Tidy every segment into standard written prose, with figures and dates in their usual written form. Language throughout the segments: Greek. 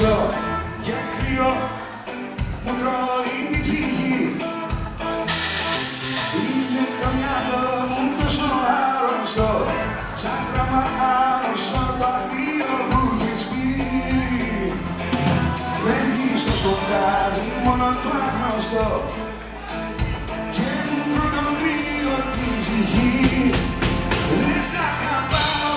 ζεστό και κρύο μου τρώει την ψυχή. Είναι το μυαλό μου τόσο άρρωστο, σαν γράμμα άρρωστο το αντίο που έχεις πει. Φεύγει στο σκοτάδι μόνο το άγνωστο και μου προκαλεί την ψυχή. Δεν σ' αγαπάω,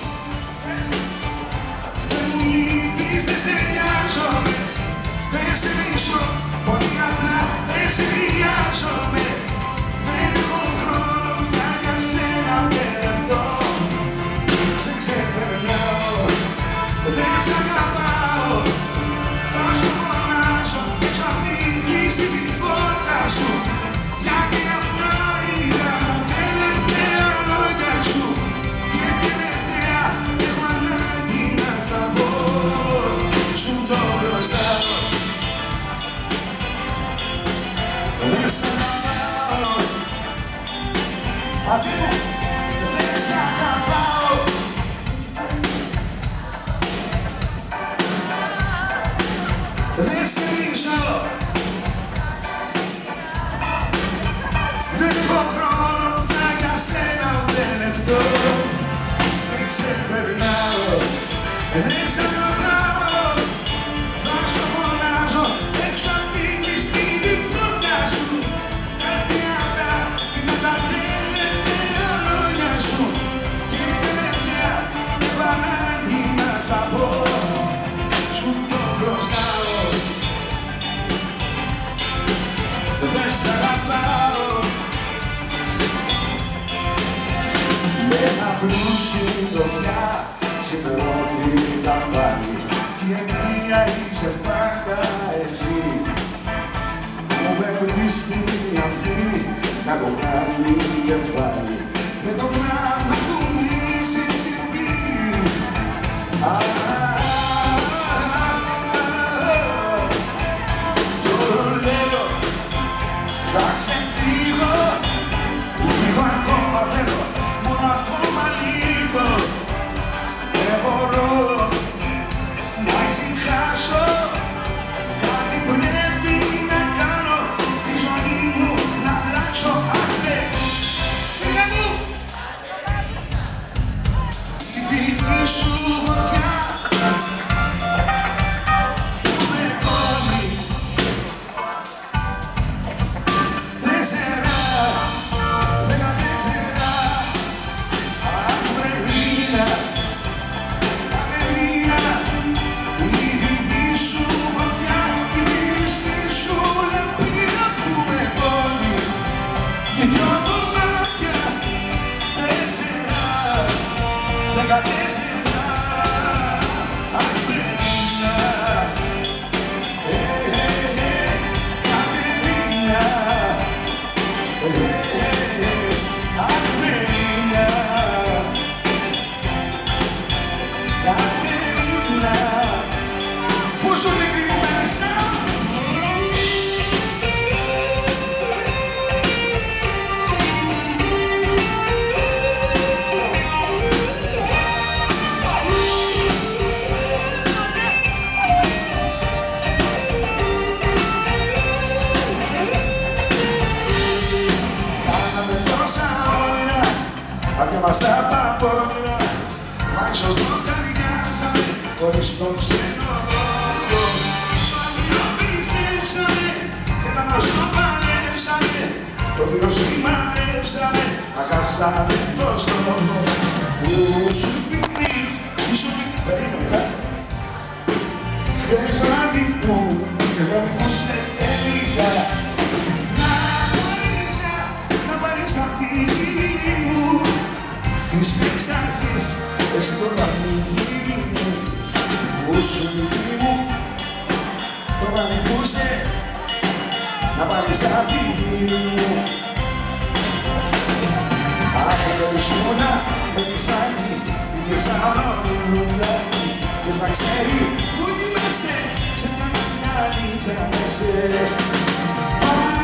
δεν μου λείπεις, δεν σε νοιάζομαι, δεν σε μισώ, πολύ απλά δεν σε χρειάζομαι. Δεν έχω χρόνο πια για σένα ούτε λεπτό, σε ξεπερνάω, δεν σ' αγαπάω. Θα σου φωνάζω έξω απ' την κλειστή την πόρτα σου, γιατί αυτά ήταν τα τελευταία λόγια σου. Και τελευταία έχω ανάγκη να στα πω, σου το χρωστάω. Δεν σ' αγαπάω, μαζί μου, δεν σ' αγαπάω. Δεν σε μισώ, δεν έχω χρόνο πια για σένα ούτε λεπτό, σε ξεπερνάω, δεν σ' αγαπάω. Θα στο φωνάζω έξω απ' την κλειστή την πόρτα σου, γιατί αυτά είναι τα τελευταία λόγια σου. Και τελευταία έχω ανάγκη να στα πω, σου το χρωστάω. Δεν σ' αγαπάω. Με ένα πλούσιο συντροφιά ξημερώθηκα πάλι κι μία είσαι πάντα εσύ που με βρίσκει αυτή να κομμάνει κεφάλι με το γράμμα που μη συμβεί. Θα ξεφύγω, λίγο ακόμα θέλω, μόνο ακόμα λίγο. Δεν μπορώ να ησυχάσω, κάτι πρέπει να κάνω, τη ζωή μου να αλλάξω. Αχλέ, πήγα μου, η δική σου φωτιά μας τα παπόνιρα, μα ίσως το ταιριάζαμε χωρίς τον ξενοδόχο. Μα πιστέψαμε και τα μας το παλέψαμε, το πυροσημαδέψαμε, μα χάσαμε το στόχο. Που σου πει πριν, που σου πει περίμενε, χθες βράδυ που, χθες βράδυ που σε θέλησα, να πάρεις απ' τη γη μου τις εκστάσεις, εσύ το πανηγύρι μου, που σου μικρή μου, το πανηγούσε, να πάρεις απ' τη γη μου. Αφαιρεσμόνα με τη σάκη, η σάρα μου λουδάκι, ποιος να ξέρει που είμαι σε μια μαλλιά λίτσα με σε.